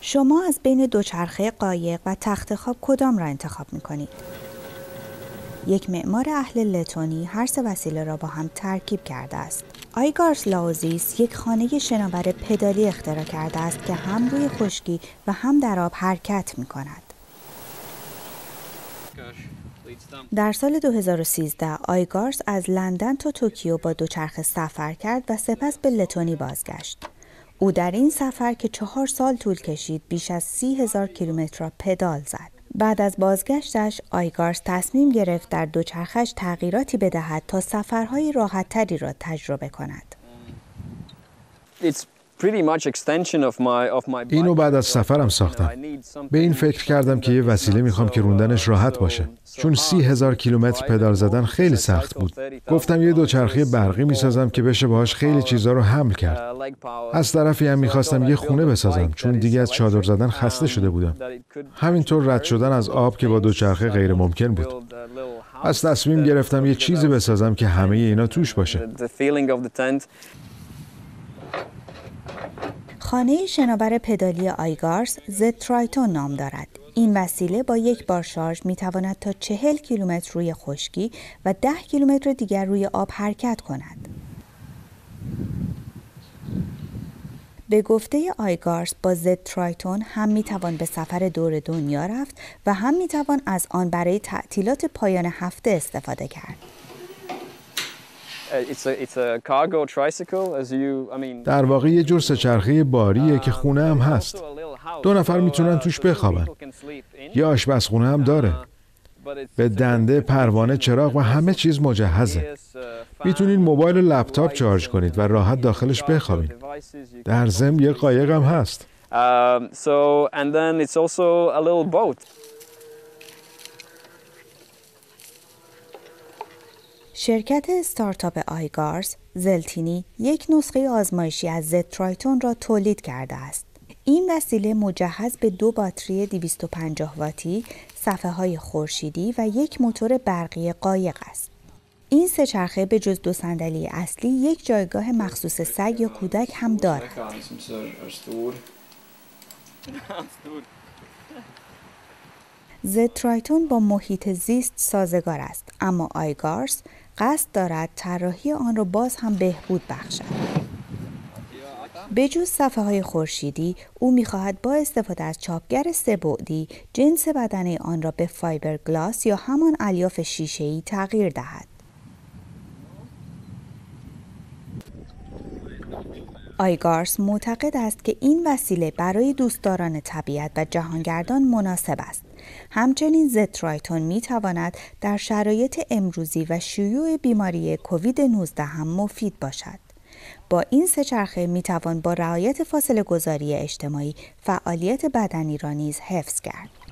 شما از بین دوچرخه قایق و تخت خواب کدام را انتخاب می‌کنید؟ یک معمار اهل لتونی هر سه وسیله را با هم ترکیب کرده است. آیگارس لاوزیس یک خانه شناور پدالی اختراع کرده است که هم روی خشکی و هم در آب حرکت می‌کند. در سال 2013 آیگارس از لندن تا توکیو با دوچرخه سفر کرد و سپس به لتونی بازگشت. او در این سفر که 4 سال طول کشید بیش از 30,000 کیلومتر را پدال زد. بعد از بازگشتش آیگارس تصمیم گرفت در دوچرخه‌اش تغییراتی بدهد تا سفرهای راحت‌تری را تجربه کند. اینو بعد از سفرم ساختم. به این فکر کردم که یه وسیله میخوام که روندنش راحت باشه. چون 30,000 کیلومتر پدال زدن خیلی سخت بود. گفتم یه دوچرخه برقی میسازم که بشه باهاش خیلی چیزا رو حمل کرد. از طرفی هم میخواستم یه خونه بسازم چون دیگه از چادر زدن خسته شده بودم. همینطور رد شدن از آب که با دوچرخه غیر ممکن بود. پس تصمیم گرفتم یه چیزی بسازم که همه اینا توش باشه. خانه شناور پدالی آیگارس زد ترایتون نام دارد. این وسیله با یک بار شارژ میتواند تا 40 کیلومتر روی خشکی و 10 کیلومتر دیگر روی آب حرکت کند. به گفته آیگارس با زد ترایتون هم میتوان به سفر دور دنیا رفت و هم میتوان از آن برای تعطیلات پایان هفته استفاده کرد. در واقع یه جور سه‌چرخه باریه که خونه هم هست. 2 نفر میتونن توش بخوابن. یه آشپزخونه هم داره. به دنده، پروانه، چراغ و همه چیز مجهزه. میتونین موبایل و لپتاپ شارژ کنید و راحت داخلش بخوابید. در ضمن یه قایق هم هست. شرکت استارتاپ آیگارس، زلتینی، یک نسخه آزمایشی از زد ترایتون را تولید کرده است. این وسیله مجهز به 2 باتری 250 واتی، صفحه‌های خورشیدی و یک موتور برقی قایق است. این سه‌چرخه به جز 2 صندلی اصلی یک جایگاه مخصوص سگ یا کودک هم دارد. زد ترایتون با محیط زیست سازگار است، اما آیگارس قصد دارد طراحی آن را باز هم بهبود بخشد. به جز صفحه‌های خورشیدی، او می‌خواهد با استفاده از چاپگر 3 بعدی جنس بدنه آن را به فایبر گلاس یا همان الیاف شیشه‌ای تغییر دهد. آیگارس معتقد است که این وسیله برای دوستداران طبیعت و جهانگردان مناسب است. همچنین زد ترایتون می‌تواند در شرایط امروزی و شیوع بیماری کووید 19 هم مفید باشد. با این سه‌چرخه می‌توان با رعایت فاصله گذاری اجتماعی فعالیت بدنی را نیز حفظ کرد.